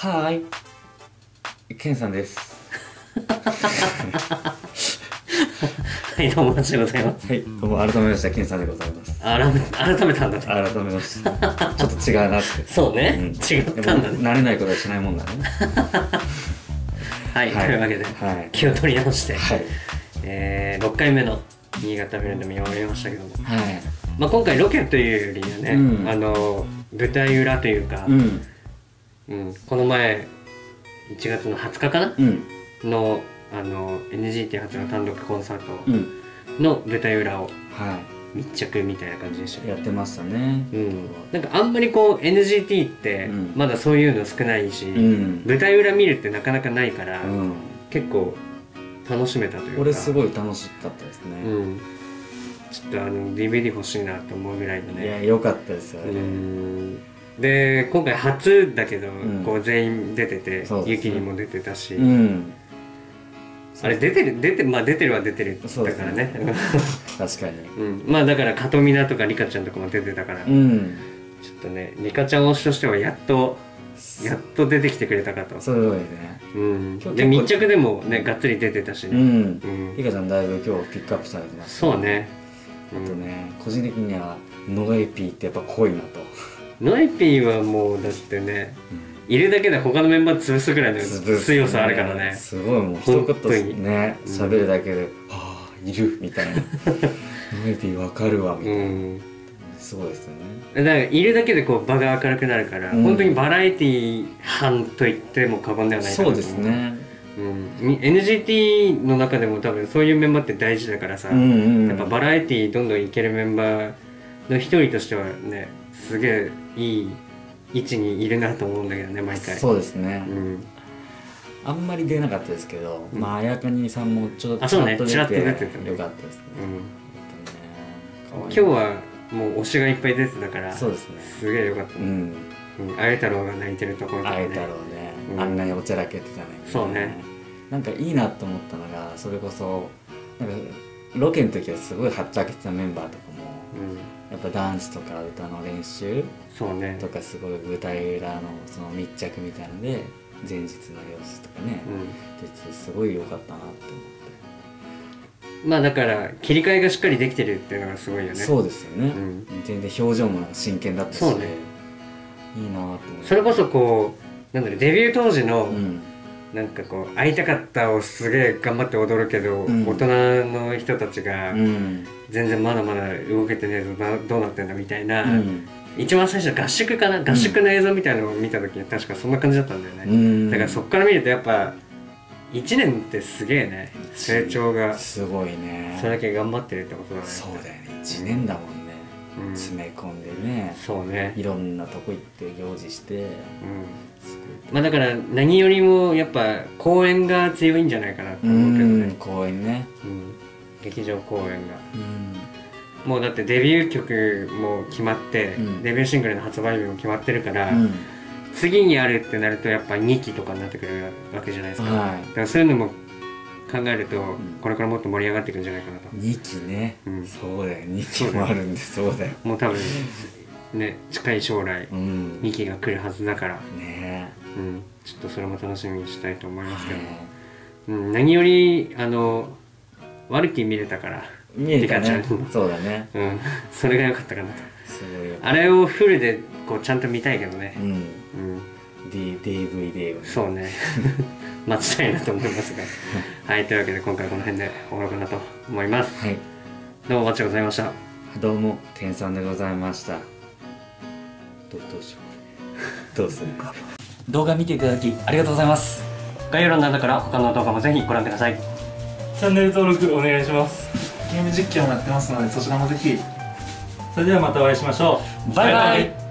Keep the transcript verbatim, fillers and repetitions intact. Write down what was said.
はーい、ケンさんです。 はい、どうも、お待ちでございます。 はい、どうも改めましてケンさんでございます。 改め、改めたんだね。 改めまして、ちょっと違うなって。 そうね、 うん、 違ったんだね。 慣れないことはしないもんだね。 はい、 はい、 というわけで、はい、気を取り直して、はい、えー、ろっかいめの新潟フィルでもやりましたけども、はい、まあ今回ロケというよりはね、うん、あの舞台裏というか、うんうん、この前いちがつのはつかかな、うん、のあの エヌジーティー 初の単独コンサートの舞台裏を密着みたいな感じでした、ね、 やってましたね、 うん、なんかあんまりこう エヌジーティー ってまだそういうの少ないし、うん、舞台裏見るってなかなかないから、うん、結構楽しめたというか、 俺すごい楽しかったですね、うん、 ちょっとあの ディーブイディー 欲しいなと思うぐらいのね。 いや良かったですよね。 うんで今回初だけど、うん、こう全員出てて、ユキにも出てたし、うん、あれ出てる出てまあ出てるは出てるだからね。 確かに、 うん、まあだからカトミナとかリカちゃんとかも出てたから、うん、ちょっとねリカちゃん推しとしてはやっとやっと出てきてくれたかと。 すごいね、 うん、で密着でもねがっつり出てたしね、うんうん、リカちゃんだいぶ今日ピックアップされてます、 ね、そうね。 あとね、うん、個人的にはノエピーってやっぱ濃いなと。 ノエピーはもうだってね、うん、いるだけで他のメンバー潰すぐらいの強さあるからね。 すごい、もう一言ね喋るだけで「はあいる」みたいな「ノエピーわかるわ」みたいな、うん、すごいですよね。 だからいるだけでこう場が明るくなるから、うん、本当にバラエティー班と言っても過言ではないかなと思う。そうですね、うん、エヌジーティー の中でも多分そういうメンバーって大事だからさ、うんうん、やっぱバラエティーどんどんいけるメンバーの一人としてはねすげえいい位置にいるなと思うんだけどね、毎回。 そうですね、うん、あんまり出なかったですけど、うん、まあ綾香さんもちょっとちらっと出てよかったですね、うん、今日はもう推しがいっぱい出てたから、そうですね、すげえよかった、ね、うんうん、あゆ太郎が泣いてるところとかね、 あゆ太郎ね、うん、あんなにおちゃらけてたね。 そうね、 なんかいいなと思ったのが、それこそなんかロケの時はすごいはっちゃけてたメンバーとかも、うん、やっぱダンスとか歌の練習とかすごい舞台裏のその密着みたいので前日の様子とかね、うん、すごい良かったなって思って。 まあだから切り替えがしっかりできてるっていうのがすごいよね。 そうですよね、うん、全然表情も真剣だったし、そうね、いいなと思って。 それこそこうなんだろう、デビュー当時の、うん、なんかこう会いたかったをすげえ頑張って踊るけど、うん、大人の人たちが、うん、全然まだまだ動けてねえぞ、どうなってんだみたいな、うん、一番最初合宿かな、合宿の映像みたいなのを見た時に確かそんな感じだったんだよね、うん、だからそっから見るとやっぱいちねんってすげえね、成長がすごいね。それだけ頑張ってるってことだね。 そうだよね、いちねんだもんね、うん、詰め込んでね、 そうね、 いろんなとこ行って行事して、うん、 まあだから何よりもやっぱ公演が強いんじゃないかなと思うけどね。 公演ね、 うん、劇場公演が、うん、もうだってデビュー曲も決まって、うん、デビューシングルの発売日も決まってるから、うん、次にやるってなるとやっぱにきとかになってくるわけじゃないですか、はい、だからそういうのも考えると、うん、これからもっと盛り上がっていくんじゃないかなと。 にきね、うん、そうだよ、にきもあるんで、そうだよ、 もう多分ね近い将来、うん、にきが来るはずだからね、うん、ちょっとそれも楽しみにしたいと思いますけども、うん、何よりあのワルキー見れたから、 見れたね、そうだね、 うん、それが良かったかなと。すごいよ、あれをフルでこうちゃんと見たいけどね、うん、うん、 D、ディーブイディー をね、 そうね待ちたいなと思いますがはい、というわけで今回この辺で終わろうかなと思います。はい、どうもお待ちございました。 どうもケンさんでございました。どうどうしようどうするか。動画見ていただきありがとうございます。 概要欄の中から他の動画もぜひご覧ください。 チャンネル登録お願いします。ゲーム実況もやってますのでそちらもぜひ。それではまたお会いしましょう。 バイバイ。